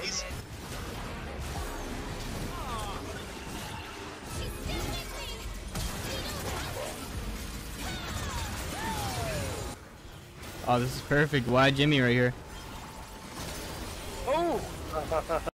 He's... Oh, this is perfect. Why Jimmy right here? Oh!